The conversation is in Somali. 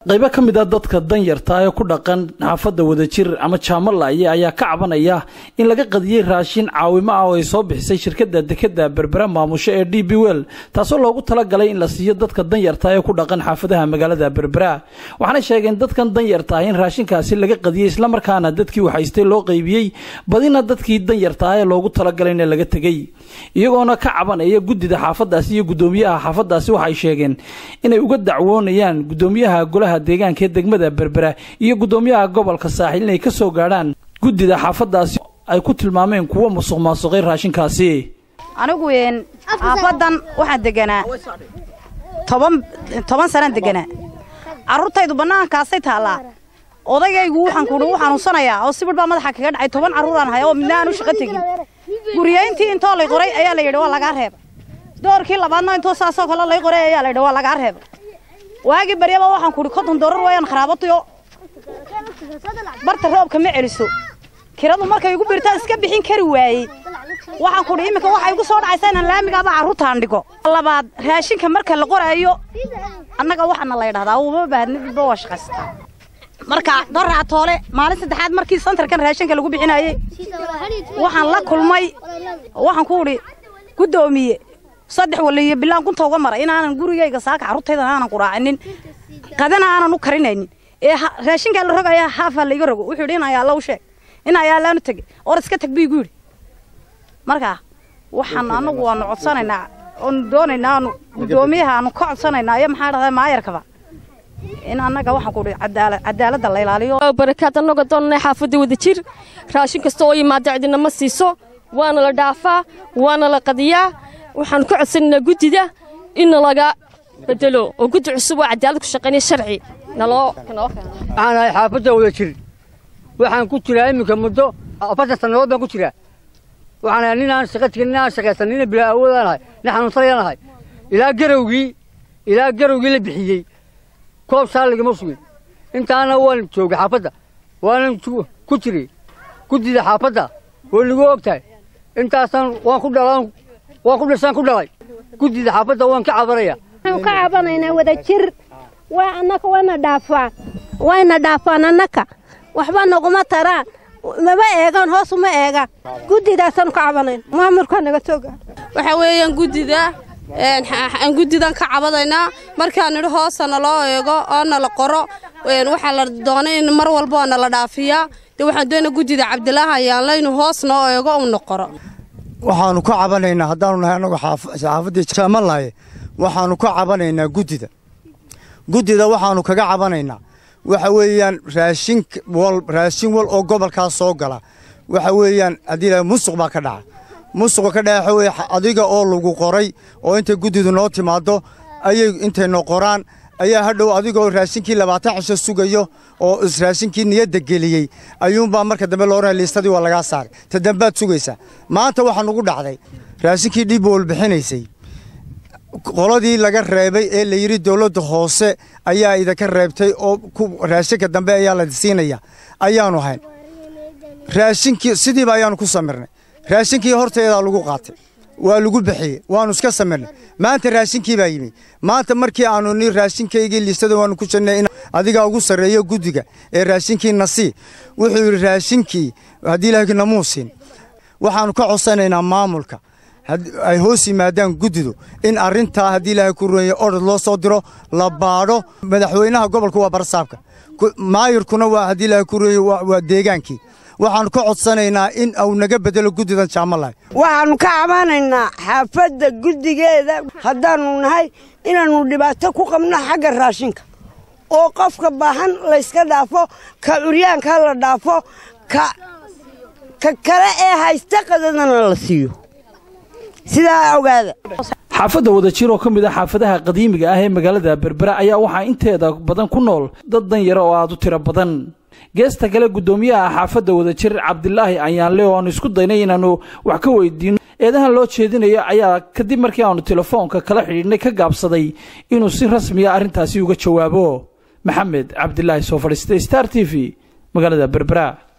qaybo ka mid ah dadka danyarta ee ku dhaqan xaafadda Wadajir ama Jaamalaaye ayaa ka cabanaya in laga qadiyay raashin caawimo ah oo ay soo bixisay shirkadda dekada Berbera maamusho ee DP World taasoo loogu talagalay in la siiyo dadka danyarta ee ku dhaqan xaafadaha magaalada Berbera waxaana sheegeen dadkan danyarta ah in raashinkaasi laga qadiyay isla markaana dadkii waxaystay loo qaybiyay badina dadkii danyarta ah ee loogu talagalay in laga tagay iyagoona ka cabanaya gudida xaafadaasi iyo gudoomiyaha xaafadaasi waxay sheegeen inay uga dacwoonayaan gudoomiyaha golaha deegaanka degmada Berbera iyo gudoomiyaha gobolka Saaxil inay ka soo gaaraan gudida xaafadaasi ay ku tilmaameen kuwa musuqmaasuqay raashinkaasi anigu xaafadan waxa deganaa 10 sano deganaa carruurtaydu banaankaasay taala odagaygu waxaan ku xanuunsanayaa oo sibir baa madaxa kaga dhacay 10 carruuraan hayo oo midna aanu shaqo tagin guriyeyntii inta la qoray ayaa la yidhi waa laga reeb doorkii labaadna inta saasoo kale la qoray ayaa la yidhi waa laga reeb waagi bariyaba waxaan ku $50 wayaan kharaabatayo barta roobka ma celiso kiradu markay ugu birtaan iska bixin kari waayay waxaan ku imika waxa igu soo dhacaysa inaan laamiga ba carruurtaan dhigo labaad raashinka marka la qorayo annaga waxana la yiraahdaa uma baahnidba waa shaqasta marka doraa toole maalin saddexaad markii santarkan raashinka lagu bixinayay waxaan la kulmay waxaan ku gudoomiye saddex waliye bilaan kunta uga maray inaan gurigayga saaka carruurtayda aanan quraacinin qadana aanan u karinaynin ee raashinka la rogaya haafa la iga rogo wuxuu dhinayaa la u sheeg in ayaa la u tagay oo iska tag bii guuri marka waxaan anagu waan codsanaynaa oo doonaynaa gudoomiyaha aanu ka codsanaynaa iyo maxaa dhahday maayarkaba in anaga waxaan ku cadaalada la ilaaliyo barakaad anaga doonay xaafadda Wadajir raashin kasta oo yimaado cidina ma siiso waana la dhaafaa waana la qadiyaa waxaan ku codsanaynaa gudida in laga bedelo oo gudi cusub oo cadaalad ku shaqeynaya sharci naloo ana xaafadda Wadajir waxaan ku jiraa imika muddo 4 sanadood baan ku jiraa waxaan ninaan shaqaysanina bila awoodanahay xanuunsanahay ilaa garowgii la bixiyay koob shaaliga ma sugin intaana waan joogay xaafadda waan ku jiray gudida xaafadda oo lagu ogtahay intaasan waan ku dhalay gudida xaafadda waan ka cabaraya waxaan ka cabanaynaa Wadajir waa annaka wayna dhaafaan annaka waxba naguma taraan laba eegan hoos uma eega gudidaasan ka cabanayn maamulka naga toga waxa weeyaan gudidan ka cabadaynaa markaan nidhi hoosana loo eego oo la qoro waxa la doonay in mar walba la dhaafiyaa waxaan doonaa gudida Cabdilaahi ayaan la inuu hoos noo eego oo noqoro waxaanu ka cabanaynaa haddaanu nahay anagu xaafadda Jaamalaaye waxaanu ka cabanaynaa gudida waxaanu kaga cabanaynaa waxa weeyaan raashin wal oo gobolkaas soo gala waxa weeyaan hadii musuq baa ka dhaca way adiga oo lagu qoray oo inta gudidu noo timaado ayay intay noo qoraan ayaa hadhow adiga oo raashinkii 20 cisho sugayo oo raashinkii niyada geliyay ayuunbaa marka dambe loo reelistadii waa laga saaray tadambaad sugaysa maanta waxaan ugu dhacday raashinkii DP World bixinaysay qoladii laga reebay ee la yiri dawladda hoose ayaa idinka reebtay oo raashinka dambe ayaa la siinaya ayaanu hayn raashinkii sidii ayaanu ku samirnay raashinkii horteeda lagu qaatay waa lagu bixiyay waanu iska samirnay maanta raashinkii baa yimi maanta markii aanu ni raashinkeygii listada waanu ku jirnay in adiga ugu sareeyo gudiga ee raashinkii nasi wuxuu yiri raashinkii hadii Ilaahay namuusin waxaanu ka codsanaynaa maamulka ay hoos yimaadaan gudidu in arinta hadii Ilaahay ku rooyo orod loo soo diro la baadho madaxweynaha gobolka waa barsaabka maayirkuna waa hadii Ilaahay ku rooyo waa deegaankii waxaan ka codsanaynaa in uu naga bedelo gudidan Jaamalaaye waxaan ka cabanaynaa xaafadda gudigeeda haddaanu nahay inaanu dhibaato ku qabno xagga raashinka oo qofka baahan la iska dhaafo ka uryaanka la dhaafo ka kale ee haysta qadadana la siiyo sidaa ogaada xaafadda Wadajir oo kamid ah xaafadaha qadiimiga ah ee magaalada Berbera ayaa waxa inteeda badan ku nool dad danyar oo aad u tiro badan geesta kale gudoomiyaha xaafadda Wadajir Cabdilaahi ayaan le oo aan isku daynay inaanu wax ka weydiino eedahan loo jeedinayo ayaa kadib markii aanu telefoonka kala xiriirnay ka gaabsaday inuu si rasmi ah arintaasi uga jawaabo Maxamed Cabdilaahi soo fadhiistay Star TV magaalada Berbera.